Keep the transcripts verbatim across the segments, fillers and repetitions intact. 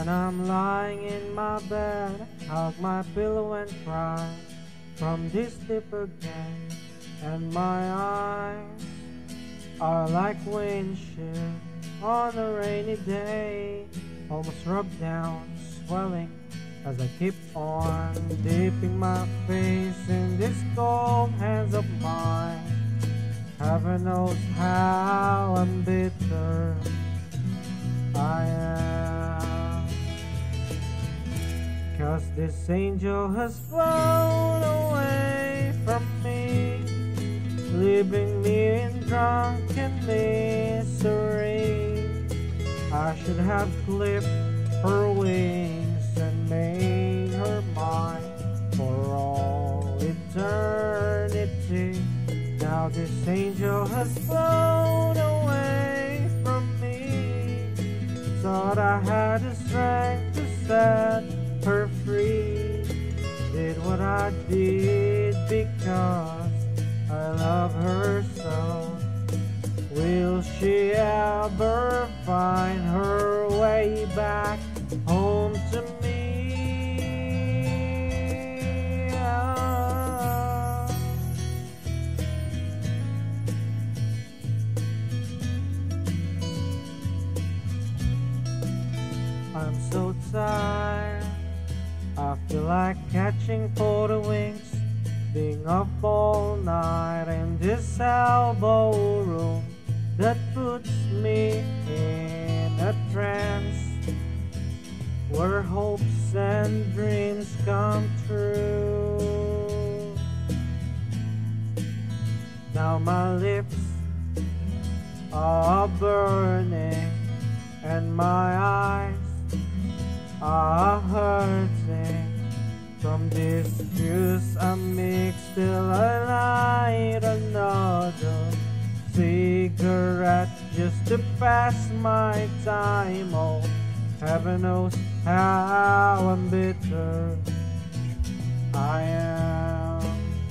I'm lying in my bed, hug my pillow and cry from this sleep again. And my eyes are like windshields on a rainy day, almost rubbed down, swelling as I keep on dipping my face in this cold hands of mine. Heaven knows how embittered I am, 'cause this angel has flown away from me, leaving me in drunken misery. I should have clipped her wings and made her mine for all eternity. Now this angel has flown away from me. Thought I had the strength to set her free. Did what I did because I love her so. Will she ever find her way back home to me? Ah. I'm so tired, I feel like catching photo wings, being up all night in this elbow room that puts me in a trance, where hopes and dreams come true. Now my lips are burning and my eyes are hurting from this juice I mix till I light another cigarette just to pass my time. Oh, heaven knows how embittered I am,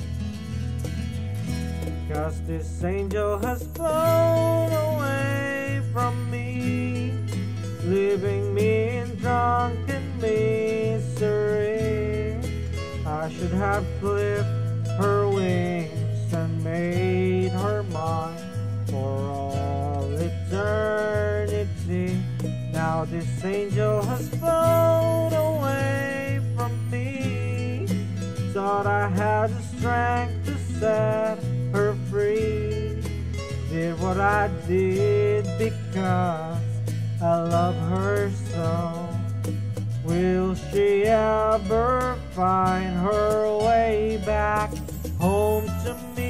'cause this angel has flown away from me, leaving me in drunken misery. I should have clipped her wings and made her mine for all eternity. Now this angel has flown away from me. Thought I had the strength to set her free. Did what I did because I love her so. Will she ever find her way back home to me?